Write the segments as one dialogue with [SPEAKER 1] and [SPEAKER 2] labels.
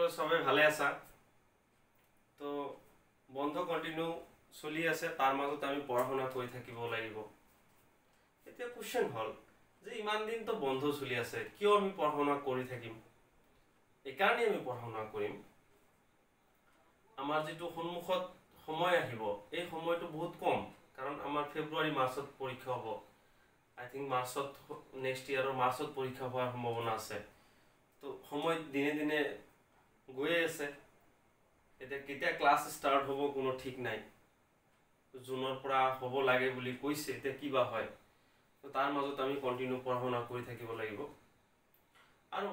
[SPEAKER 1] কৰো সবে ভালে আছা তো বন্ধ কন্টিনিউ চলি আছে তাৰ মাজত আমি পঢ়া-শুনা কৰি থাকিব লাগিব এতিয়া কোশ্চেন হল যে ইমান দিন তো বন্ধ চলি আছে কিয় আমি পঢ়া-শুনা কৰি থাকিম এই কাৰণে আমি পঢ়া-শুনা কৰিম আমাৰ যেটো সন্মুখত সময় আহিব এই সময়টো বহুত কম কাৰণ আমাৰ ফেব্ৰুৱাৰী মাৰ্চত পৰীক্ষা হ'ব আই থিংক মাৰ্চত নেক্সট ইয়াৰৰ মাৰ্চত পৰীক্ষা হোৱাৰ সম্ভাৱনা আছে তো সময় দিনে দিনে গৈ আছে এটা কেতিয়া ক্লাস স্টার্ট হ'ব কোনো ঠিক নাই জুনৰ পৰা হ'ব লাগে বুলি কৈছে তে কিবা হয় তো তাৰ মাজত আমি কন্টিনিউ পঢ়া-শুনা কৰি থাকিব লাগিব আৰু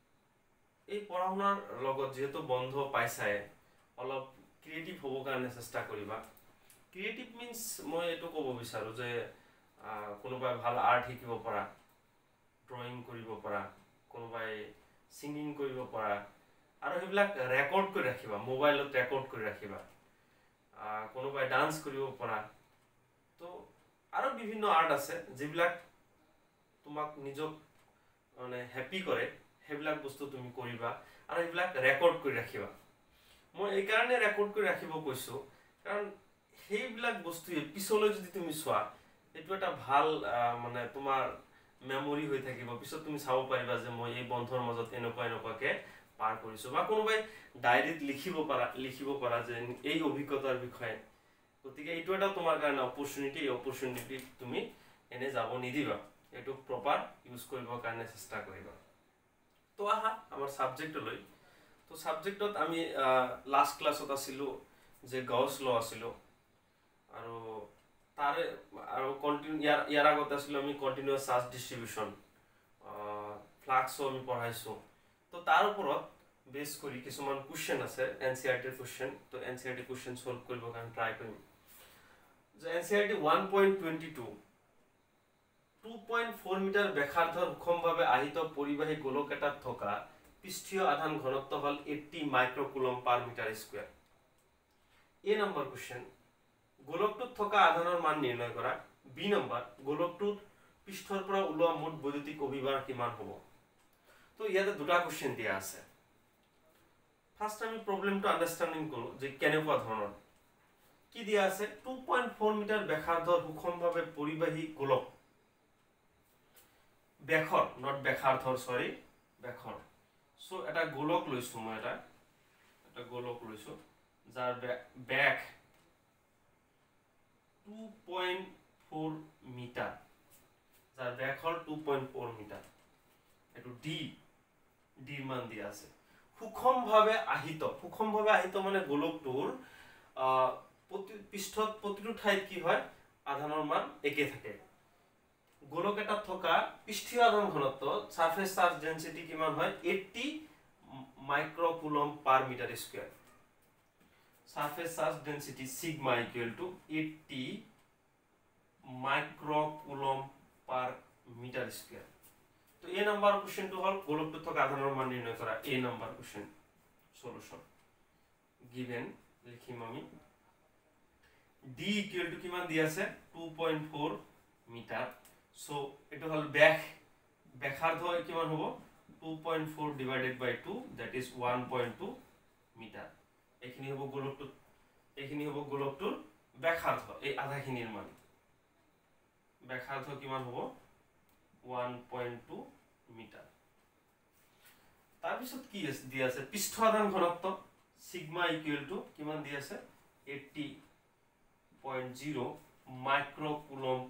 [SPEAKER 1] এই পঢ়া-শুনাৰ লগত যেহেতু বন্ধ পাইছাই অলপ ক্ৰিয়েটিভ হ'ব কাৰণে চেষ্টা কৰিবা ক্ৰিয়েটিভ মিন্স মই এটো ক'ব বিচাৰো যে কোনোবাই ভাল আৰ্ট শিকিব পৰা ড্ৰয়িং কৰিব পৰা কোনোবাই সিঙ্গিং কৰিব পৰা আৰু হেবিলাক ৰেকৰ্ড কৰি ৰাখিবা মোবাইলত ৰেকৰ্ড কৰি ৰাখিবা কোনোবাই ডান্স কৰিব পৰা তো আৰু বিভিন্ন আৰ্ট আছে যিবিলাক তোমাক নিজক মানে হ্যাপি কৰে হেবিলাক বস্তু তুমি কৰিবা আৰু হেবিলাক ৰেকৰ্ড কৰি ৰাখিবা মই এই কাৰণে ৰেকৰ্ড কৰি ৰাখিব কৈছো কাৰণ হেবিলাক বস্তু পিছলৈ যদি তুমি চোৱা এটো এটা ভাল মানে তোমাৰ মেমৰি হৈ থাকিব পিছত তুমি চাব পাৰিবা যে মই এই বন্ধৰ মাজত এনেকুৱাকে পাৰ কৰিছো বা কোনোবাই ডায়েৰীত লিখিব পাৰা যে এই অভিজ্ঞতাৰ বিষয়ে গতিকে এইটো এটা তোমাৰ কাৰণে অপৰচুনিটি তুমি এনে যাব নিদিবা এটো প্ৰপাৰ ইউজ কৰিবৰ কাৰণে চেষ্টা কৰিবা তো আহা আমাৰ সাবজেক্ট লৈ তো সাবজেক্টত আমি লাস্ট ক্লাছত আছিলো যে গাউছ ল আছিলো আৰু তাৰে আৰু কন্টিনিউ ইয়াৰ আগত আছিলো আমি কন্টিনিউয়াস চাৰ্জ ডিস্ট্ৰিবিউশন ফ্লাক্সও আমি পঢ়াইছো তো তাৰ ওপৰত বেস কৰি কিছুমান কোশ্চেন আছে এনসিআরটি কোশ্চেন তো এনসিআরটি কোশ্চেন সলভ কৰিবৰ কাৰণে ট্ৰাই কৰিম যে এনসিআরটি 1.22 2.4 মিটাৰ ব্যাসাৰ্ধৰ সুষমভাৱে আহিত পৰিবাহী গোলক এটাত থকা পৃষ্ঠীয় আধান ঘনত্ব হল 80 microcoulomb per metre square A number question গোলকটোত থকা আধানৰ মান নিৰ্ণয় কৰা বি নম্বৰ গোলকটোত পৃষ্ঠৰ পৰা ওলোৱা মুঠ বৈদ্যুতিক অভিভাৰ কিমান হ'ব তো ইয়াতে দুটা কোশ্চেন দিয়া আছে ফার্স্ট আমি প্রবলেমটো আন্ডারস্ট্যান্ডিং করব যে কেনেকুৱা ধৰণৰ কি দিয়া আছে 2.4 মিটাৰ ব্যাসাৰ্ধৰ সুষমভাৱে পৰিবাহী গোলক ব্যাখৰ নট ব্যাসাৰ্ধৰ সৰি ব্যাখৰ সো এটা গোলক লৈছো মই এটা গোলক লৈছো যাৰ ব্যাস 2.4 মিটাৰ যাৰ ব্যাখৰ 2.4 মিটাৰ এটো ডি মান দিয়া আছে সুষমভাৱে আহিত মানে গোলকটোৰ পৃষ্ঠত প্ৰতিটো ঠাইত কি হয় আধানৰ মান একে থাকে গোলক এটা থকা পৃষ্ঠীয় আধান ঘনত্ব সারফেস চার্জ ডেনসিটি কিমান হয় 80 microcoulomb per metre square surface charge density sigma equal to 80 microcoulomb per metre square তো এ নাম্বার কোশ্চেন তো হল গোলকটো থকা আধানৰ মান নিৰ্ণয় কৰা A number question solution given লিখিম আমি d ইকুয়াল টু কিমান দি আছে 2.4 মিটাৰ সো এটো হল ব্যাসাৰ্ধ কিমান হ'ব 2.4 divided by 2 that is 1.2 metre এখিনি হ'ব গোলকটোৰ ব্যাসাৰ্ধ এই আধাখিনিৰ মান ব্যাসাৰ্ধ কিমান হ'ব 1.2 মিটাৰ তাৰপিছত কি দিয়া আছে পৃষ্ঠ আধান ঘনত্ব সিগমা ইকুয়াল টু কিমান দি আছে 80.0 মাইক্ৰোকুলম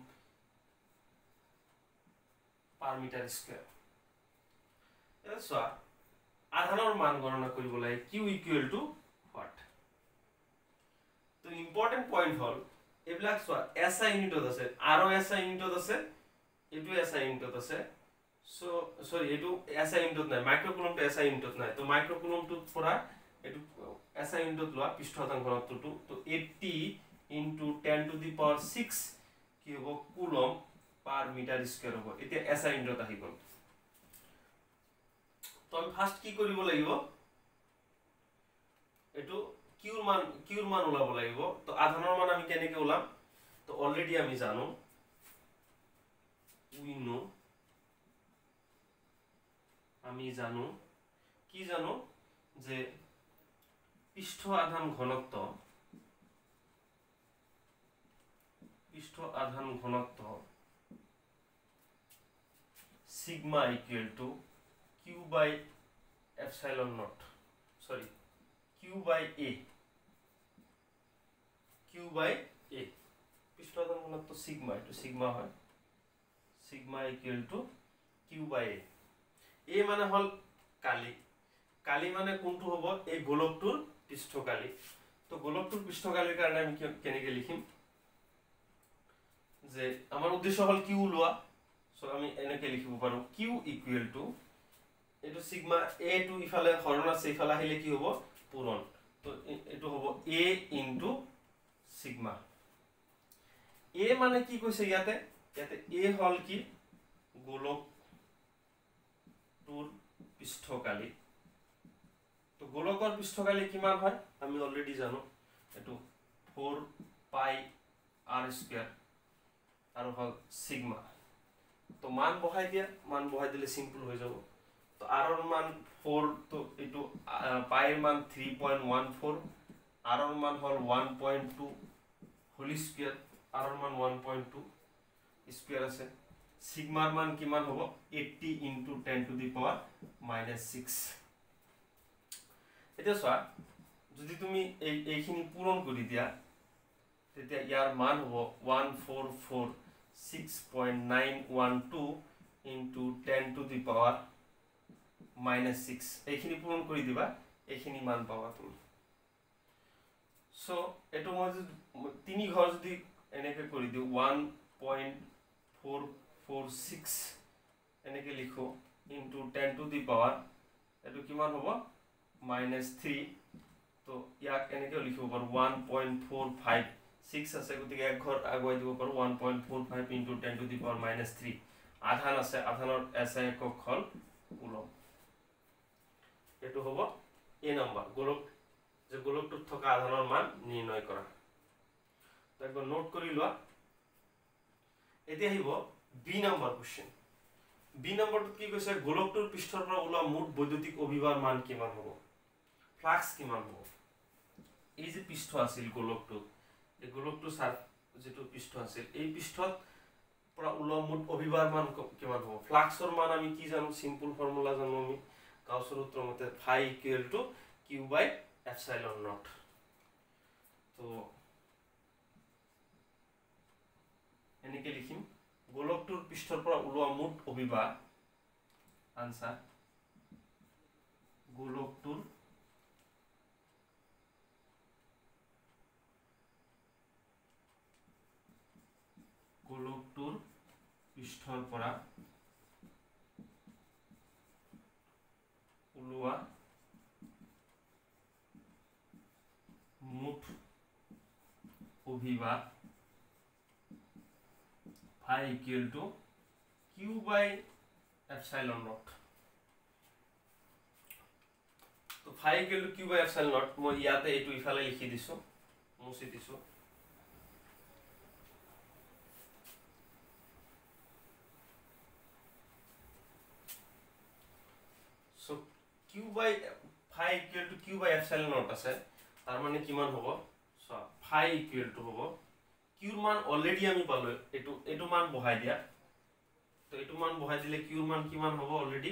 [SPEAKER 1] পাৰ মিটাৰ স্কয়াৰ এসা আধানৰ মান গণনা কৰিব লাগে q ইকুয়াল টু হোৱাট তো ইম্পৰ্টেন্ট পইণ্ট হল এবিলাক সোৱা এসআই ইউনিটত আছে আৰু এসআই ইউনিটত আছে এটো এসআই ইউনিটত আছে সো সরি এটো এসআই ইউনিটত নাই মাইক্ৰোকুলম তো এসআই ইউনিটত নাই তো মাইক্ৰোকুলম টু পৰা এটো এসআই ইউনিটত লোৱা পৃষ্ঠ আধান ঘনত্বটো তো 80 into 10 to the power 6 কি হ'ব কুলম পাৰ মিটাৰ স্কয়াৰ হ'ব এতিয়া এসআই ইউনিটত আহি গল তো আমি ফার্স্ট কি কৰিব লাগিব এটো কিউৰ মান ওলাব লাগিব তো আধানৰ মান আমি কেনেকৈ ওলাম তো অলৰেডি আমি জানো we know আমি জানো কি জানো যে পৃষ্ঠ আধান ঘনত্ব sigma equal to Q by epsilon naught Q by A পৃষ্ঠ আধান ঘনত্ব সিগমা, এটো সিগমা হয়, sigma equal to Q by A মানে হল কালি মানে কোনটো হব এই গোলকটোৰ পৃষ্ঠকালি। তো গোলকটোৰ পৃষ্ঠকালিৰ কাৰণে আমি কেনেকৈ লিখিম যে আমাৰ উদ্দেশ্য হল কিউ লোৱা, সো আমি এনেকৈ লিখিব পাৰো কিউ ইকুয়াল টু এটো সিগমা এ টু ইফালে হৰণ আছে, ইফালে আহিলে কি হ'ব পূৰণ, তো এটো হ'ব এ ইনটু সিগমা। এ মানে কি কৈছে ইয়াতে এ হল কি গোলকটোৰ পৃষ্ঠকালি। তো গোলকৰ পৃষ্ঠকালি কিমান হয় আমি অলৰেডি জানো, এটো 4 পাই r স্কয়ার আৰু হল সিগমা। তো মান বহাই দিলে সিম্পল হৈ যাব। তো r ৰ মান 4, তো এটো পাই ৰ মান 3.14, r ৰ মান হল 1.2 হোল স্কয়ার, r ৰ মান 1.2 স্কয়ার আছে। সিগমাৰ মান কিমান হ'ব 80 * 10⁻⁻6। এটা চোৱা যদি তুমি এইখিনি পূৰণ কৰি দিয়া তেতিয়া ইয়াৰ মান হ'ব 144.6.912 * 10⁻⁻6। এইখিনি পূৰণ কৰি দিবা, এইখিনি মান পাবা তুমি। সো এটো মই যদি 3 ঘৰ যদি এনেকৈ কৰি দিও 1.446 এনেকৈ লিখো ইনটু 10⁻, এটো কিমান হ'ব -3। তো ইয়াক এনেকৈ লিখিব পাৰো 1.456 আছে, গতিকে এক ঘৰ আগুৱাই দিব পাৰো 1.45 * 10⁻⁻3। আধান আছে, আধানৰ এসআই একক হল কুলম। এটো হ'ব এ নম্বৰ গোলকটোত থকা আধানৰ মান নিৰ্ণয় কৰা। তো একবার নোট কৰি লোৱা। এতিয়া আহিব বি নম্বৰ কোশ্চেন। বি নম্বৰটো কি কৈছে গোলকটোৰ পৃষ্ঠৰ পৰা ওলোৱা মুঠ বৈদ্যুতিক অভিভাৰ মান কিমান হ'ব, ফ্লাক্স কিমান হ'ব। এই যে পৃষ্ঠ আছিল গোলকটো, এই গোলকটো যেটো পৃষ্ঠ আছিল, এই পৃষ্ঠত পৰা ওলোৱা মুঠ অভিভাৰ মান কিমান হ'ব। ফ্লাক্সৰ মান আমি কি জানো, সিম্পল ফৰ্মুলা জানো আমি গাউছৰ সূত্ৰ মতে phi equal to Q by epsilon naught. তো এনেকৈ লিখিম গোলকটোৰ পৃষ্ঠৰ পৰা ওলোৱা মুঠ অভিভাৰ, আনসার গোলকটোৰ পৃষ্ঠৰ পৰা ওলোৱা মুঠ অভিভাৰ phi equal to Q by epsilon naught. তো phi equal to Q by epsilon naught মই ইয়াতে এটো ইফালে লিখি দিছো, মুছি দিছো। So Q by phi equal to Q by epsilon naught আছে, তার মানে কিমান হ'ব সো ফাই ইকুয়াল টু হ'ব কিউৰ মান অলৰেডি আমি পালো, এটো মান বহাই দিয়া। তো এটো মান বহাই দিলে কিউৰ মান কিমান হ'ব অলৰেডি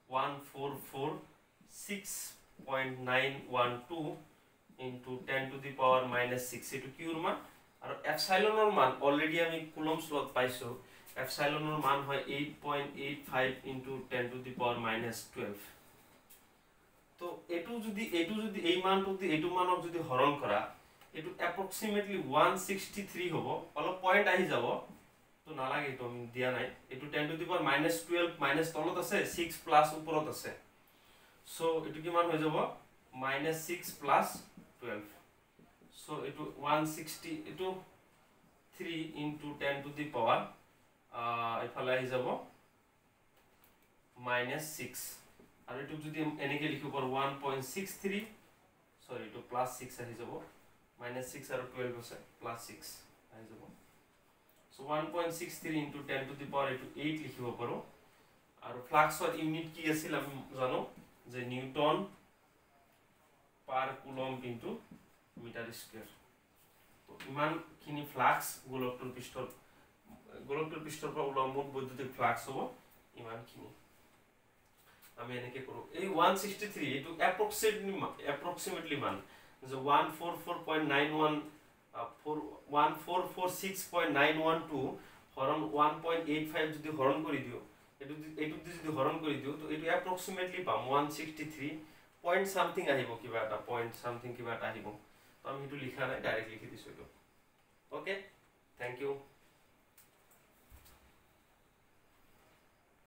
[SPEAKER 1] 144.6.912 * 10⁻⁻6 এটো কিউৰ মান। আৰু এপসাইলনৰ মান অলৰেডি আমি কুলম্বছ লত পাইছো, এপসাইলনৰ মান হয় 8.85 * 10⁻⁻12। তো এটো যদি এই মানটো এটো মানক যদি হৰণ কৰা, এটো অ্যাপ্রক্সিমেটলি 163 হ'ব, অলপ পয়েন্ট আহি যাব, তো নালাগে তো আমি দিয়া নাই। এটো 10⁻⁻12 মাইনাস তলত আছে, 6 প্লাস উপৰত আছে, সো এটো কিমান হৈ যাব -6 প্লাস 12। সো এটো 160 এটো 3 * 10⁻, ইফালে আহি যাব -6, আৰু এটো যদি এনেকৈ লিখিব পাৰো 1.63, সরি এটো +6 আহি যাব, -6 আৰু 12 আছে +6 আহি যাব। সো 1.63 * 10⁻, এটো 8 লিখিব পাৰো। আৰু ফ্লাক্সৰ ইউনিট কি আছিল আমি জানো যে newton per coulomb into metre square তো ইমানখিনি ফ্লাক্স গোলকটোৰ পৃষ্ঠৰ পৰা উলম্ব বৈদ্যুতিক ফ্লাক্স হ'ব ইমানখিনি আমি এনেকে কৰো এই 163 এটো এপ্ৰক্সিমেটলি মান যে 144.91 14446.912 হৰণ 1.85 যদি হৰণ কৰি দিও এটো যদি হৰণ কৰি দিও তো এটো এপ্ৰক্সিমেটলি পাম 163 পয়েন্ট সামথিং আহিব কিবা এটা পয়েন্ট সামথিং কিবা এটা আহিব তো আমি এটো লিখা নাই ডাইৰেক্ট লিখি দিছো এটো ওকে থ্যাংক ইউ